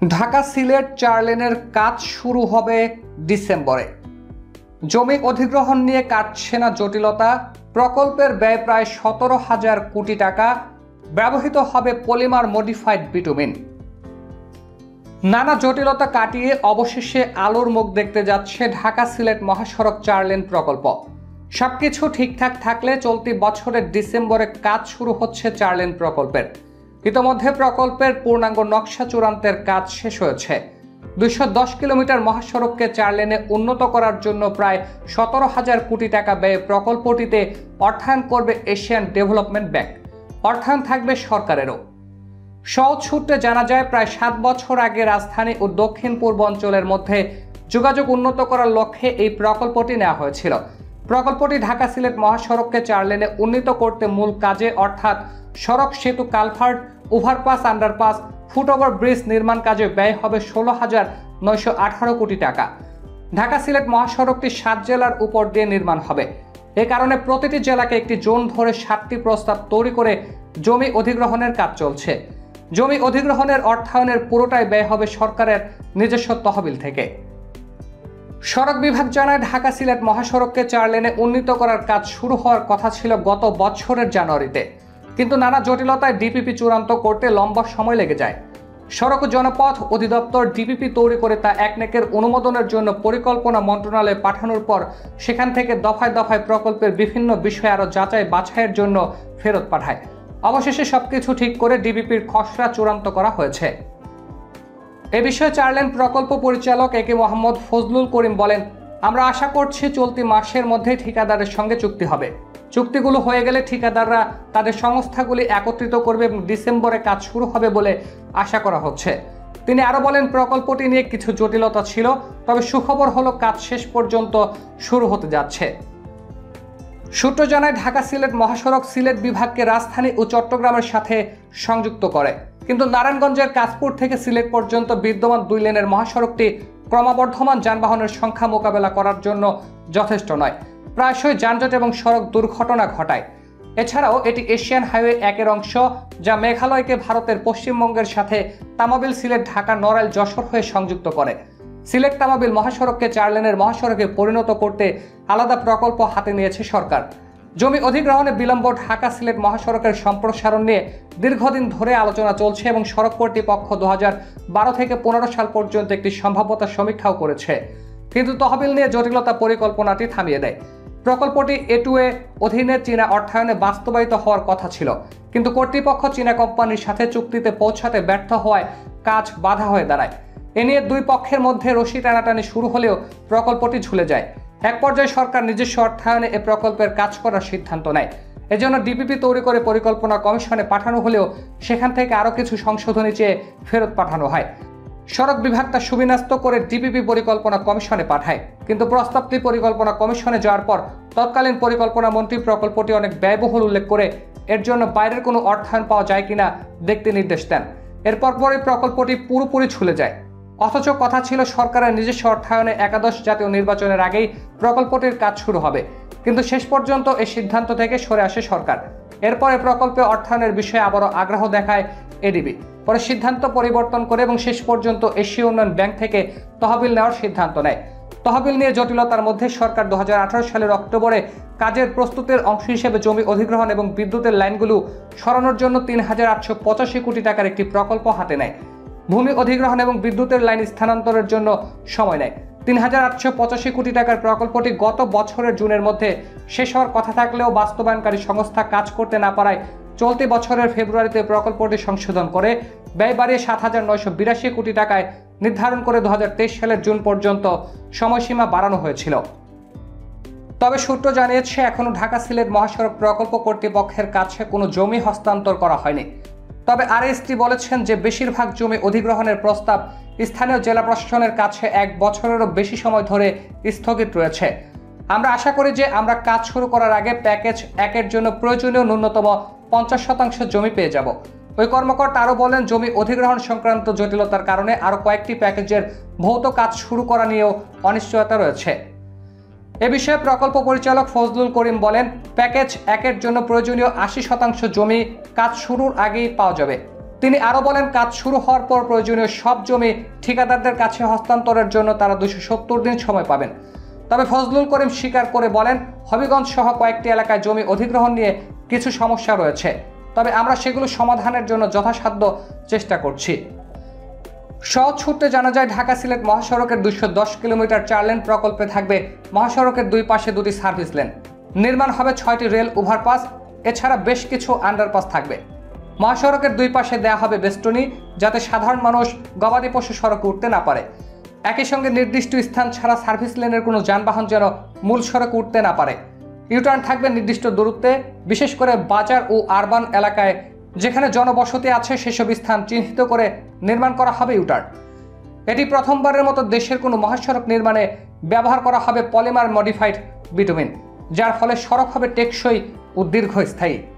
ঢাকা সিলেট 4 লেনের কাজ শুরু হবে ডিসেম্বরে। জমি অধিগ্রহণ নিয়ে কাটছে না জটিলতা। প্রকল্পের ব্যয় প্রায় 17,000 কোটি টাকা। ব্যবহৃত হবে পলিমার মডিফাইড বিটুমিন। নানা জটিলতা কাটিয়ে অবশেষে আলোর মুখ দেখতে যাচ্ছে ঢাকা সিলেট মহাসড়ক 4 লেন প্রকল্প। সবকিছু ঠিকঠাক থাকলে চলতি বছরের ডিসেম্বরে কাজ শুরু হচ্ছে 4 লেন প্রকল্পের। ইতোমধ্যে প্রকল্পের পূর্ণাঙ্গ নকশা চূড়ান্তের কাজ শেষ হয়েছে। 210 কিলোমিটার মহাসড়ককে 4 লেনে উন্নত করার জন্য প্রায় 17,000 কোটি টাকা ব্যয়ে প্রকল্পটিতে অর্থায়ন করবে এশিয়ান ডেভেলপমেন্ট ব্যাংক। অর্থায়ন থাকবে সরকারেরও। সহজ সূত্রে জানা যায়, প্রায় 7 বছর আগে রাজধানী ও দক্ষিণ পূর্ব অঞ্চলের মধ্যে যোগাযোগ উন্নত করার লক্ষ্যে এই প্রকল্পটি নেওয়া হয়েছিল। প্রকল্পটি ঢাকা সিলেট মহাসড়ককে 4 লেনে উন্নীত করতে মূল কাজে অর্থাৎ সড়ক, সেতু, culvert, overpass, underpass, foot over bridge নির্মাণ কাজে ব্যয় হবে 16,918 কোটি টাকা। ঢাকা সিলেট মহাসড়কটি 7 জেলার উপর দিয়ে নির্মাণ হবে। এ কারণে প্রতিটি জেলাকে একটি জোন ধরে 7টি প্রস্তাব তৈরি করে জমি অধিগ্রহণের কাজ চলছে। জমি অধিগ্রহণের অর্থায়নের পুরোটাই ব্যয় হবে সরকারের নিজস্ব তহবিল থেকে। সড়ক বিভাগ জানায়, ঢাকা সিলেট মহাসড়ককে 4 লেনে উন্নীত করার কাজ শুরু হওয়ার কথা ছিল গত বছরের জানুয়ারিতে, কিন্তু নানা জটিলতায় ডিপিপি চূড়ান্ত করতে লম্বা সময় লেগে যায়। সড়ক ও জনপথ অধিদপ্তর ডিপিপি তৈরি করে তা একনেকের অনুমোদনের জন্য পরিকল্পনা মন্ত্রণালয়ে পাঠানোর পর সেখান থেকে দফায় দফায় প্রকল্পের বিভিন্ন বিষয় আরও যাচাই বাছাইয়ের জন্য ফেরত পাঠায়। অবশেষে সবকিছু ঠিক করে ডিপিপির খসড়া চূড়ান্ত করা হয়েছে। এ বিষয়ে 4 লেন প্রকল্প পরিচালক একে মোহাম্মদ ফজলুল করিম বলেন, আমরা আশা করছি চলতি মাসের মধ্যেই ঠিকাদারের সঙ্গে চুক্তি হবে। চুক্তিগুলো হয়ে গেলে ঠিকাদাররা তাদের সংস্থাগুলি একত্রিত করবে এবং ডিসেম্বরে কাজ শুরু হবে বলে আশা করা হচ্ছে। তিনি আরও বলেন, প্রকল্পটি নিয়ে কিছু জটিলতা ছিল, তবে সুখবর হলো কাজ শেষ পর্যন্ত শুরু হতে যাচ্ছে। সূত্র জানায়, ঢাকা সিলেট মহাসড়ক সিলেট বিভাগকে রাজধানী ও চট্টগ্রামের সাথে সংযুক্ত করে, কিন্তু নারায়ণগঞ্জের কাশপুর থেকে সিলেট পর্যন্ত বিদ্যমান 2 লেনের মহাসড়কটি ক্রমবর্ধমান যানবাহনের সংখ্যা মোকাবেলা করার জন্য যথেষ্ট নয়। প্রায়শই যানজট এবং সড়ক দুর্ঘটনা ঘটায়। এছাড়াও এটি এশিয়ান হাইওয়ে 1-এর অংশ, যা মেঘালয়কে ভারতের পশ্চিমবঙ্গের সাথে তামাবিল, সিলেট, ঢাকা, নড়াইল, যশোর হয়ে সংযুক্ত করে। সিলেট তামাবিল মহাসড়ককে 4 লেনের মহাসড়কে পরিণত করতে আলাদা প্রকল্প হাতে নিয়েছে সরকার। জমি অধিগ্রহণে বিলম্ব ঢাকা সিলেট মহাসড়কের সম্প্রসারণ নিয়ে দীর্ঘদিন ধরে আলোচনা চলছে এবং সড়ক কর্তৃপক্ষ 2012 থেকে 15 সাল পর্যন্ত একটি সম্ভাব্যতা সমীক্ষাও করেছে, কিন্তু তহবিল নিয়ে জটিলতা পরিকল্পনাটি থামিয়ে দেয়। প্রকল্পটি A2A অধীনে চীনা অর্থায়নে বাস্তবায়িত হওয়ার কথা ছিল, কিন্তু কর্তৃপক্ষ চীনা কোম্পানির সাথে চুক্তিতে পৌঁছাতে ব্যর্থ হওয়ায় কাজ বাধা হয়ে দাঁড়ায়। এ নিয়ে 2 পক্ষের মধ্যে রশি টানাটানি শুরু হলেও প্রকল্পটি ঝুলে যায়। এক পর্যায়ে সরকার নিজস্ব অর্থায়নে এ প্রকল্পের কাজ করার সিদ্ধান্ত নেয়। এজন্য ডিপিপি তৈরি করে পরিকল্পনা কমিশনে পাঠানো হলেও সেখান থেকে আরও কিছু সংশোধনী চেয়ে ফেরত পাঠানো হয়। সড়ক বিভাগ তা সুবিন্যস্ত করে ডিপিপি পরিকল্পনা কমিশনে পাঠায়, কিন্তু প্রস্তাবটি পরিকল্পনা কমিশনে যাওয়ার পর তৎকালীন পরিকল্পনা মন্ত্রী প্রকল্পটি অনেক ব্যয়বহুল উল্লেখ করে এর জন্য বাইরের কোনো অর্থায়ন পাওয়া যায় কিনা দেখতে নির্দেশ দেন। এরপর পরই প্রকল্পটি পুরোপুরি ঝুলে যায়। অথচ কথা ছিল সরকারের নিজস্ব অর্থায়নে একাদশ জাতীয় নির্বাচনের আগেই প্রকল্পটির কাজ শুরু হবে, কিন্তু শেষ পর্যন্ত এই সিদ্ধান্ত থেকে সরে আসে সরকার। এরপরে প্রকল্পে অর্থায়নের বিষয়ে আবারও আগ্রহ দেখায় এডিবি, পরে সিদ্ধান্ত পরিবর্তন করে এবং শেষ পর্যন্ত এশীয় উন্নয়ন ব্যাংক থেকে তহবিল নেওয়ার সিদ্ধান্ত নেয়। তহবিল নিয়ে জটিলতার মধ্যে সরকার 2018 সালের অক্টোবরে কাজের প্রস্তুতের অংশ হিসেবে জমি অধিগ্রহণ এবং বিদ্যুতের লাইনগুলো সরানোর জন্য 3,885 কোটি টাকার একটি প্রকল্প হাতে নেয়। ভূমি অধিগ্রহণ এবং বিদ্যুতের লাইন স্থানান্তরের জন্য সময় নেয়। 3,885 কোটি টাকার প্রকল্পটি গত বছরের জুনের মধ্যে শেষ হওয়ার কথা থাকলেও বাস্তবায়নকারী সংস্থা কাজ করতে না পারায় চলতি বছরের ফেব্রুয়ারিতে প্রকল্পটি সংশোধন করে ব্যয় বাড়িয়ে 7,982 কোটি টাকায় নির্ধারণ করে 2023 সালের জুন পর্যন্ত সময়সীমা বাড়ানো হয়েছিল। তবে সূত্র জানিয়েছে, এখনও ঢাকা সিলেট মহাসড়ক প্রকল্প কর্তৃপক্ষের কাছে কোনো জমি হস্তান্তর করা হয়নি। তবে আরএসটি বলেছেন যে বেশিরভাগ জমি অধিগ্রহণের প্রস্তাব স্থানীয় জেলা প্রশাসনের কাছে 1 বছরেরও বেশি সময় ধরে স্থগিত রয়েছে। আমরা আশা করি যে আমরা কাজ শুরু করার আগে প্যাকেজ 1-এর জন্য প্রয়োজনীয় ন্যূনতম 50% জমি পেয়ে যাব। ওই কর্মকর্তা আরও বলেন, জমি অধিগ্রহণ সংক্রান্ত জটিলতার কারণে আরও কয়েকটি প্যাকেজের ভৌত কাজ শুরু করা নিয়েও অনিশ্চয়তা রয়েছে। এ বিষয়ে প্রকল্প পরিচালক ফজলুল করিম বলেন, প্যাকেজ 1-এর জন্য প্রয়োজনীয় 80% জমি কাজ শুরুর আগেই পাওয়া যাবে। তিনি আরও বলেন, কাজ শুরু হওয়ার পর প্রয়োজনীয় সব জমি ঠিকাদারদের কাছে হস্তান্তরের জন্য তারা 270 দিন সময় পাবেন। তবে ফজলুল করিম স্বীকার করে বলেন, হবিগঞ্জ সহ কয়েকটি এলাকায় জমি অধিগ্রহণ নিয়ে কিছু সমস্যা রয়েছে, তবে আমরা সেগুলো সমাধানের জন্য যথাসাধ্য চেষ্টা করছি। সহজ সূত্রে জানা যায়, ঢাকা সিলেট মহাসড়কের 210 কিলোমিটার 4 লেন প্রকল্পে থাকবে মহাসড়কের দুই পাশে 2টি সার্ভিস লেন, নির্মাণ হবে 6টি রেল ওভারপাস, এছাড়া বেশ কিছু আন্ডারপাস থাকবে। মহাসড়কের দুই পাশে দেয়া হবে বেষ্টনী, যাতে সাধারণ মানুষ গবাদি পশু সড়কে উঠতে না পারে। একই সঙ্গে নির্দিষ্ট স্থান ছাড়া সার্ভিস লেনের কোনো যানবাহন যেন মূল সড়কে উঠতে না পারে। ইউটার্ন থাকবে নির্দিষ্ট দূরত্বে, বিশেষ করে বাজার ও আরবান এলাকায় যেখানে জনবসতি আছে সেসব স্থান চিহ্নিত করে নির্মাণ করা হবে ইউটার্ন। এটি প্রথমবারের মতো দেশের কোনো মহাসড়ক নির্মাণে ব্যবহার করা হবে পলিমার মডিফাইড বিটুমিন, যার ফলে সড়ক হবে টেকসই ও দীর্ঘস্থায়ী।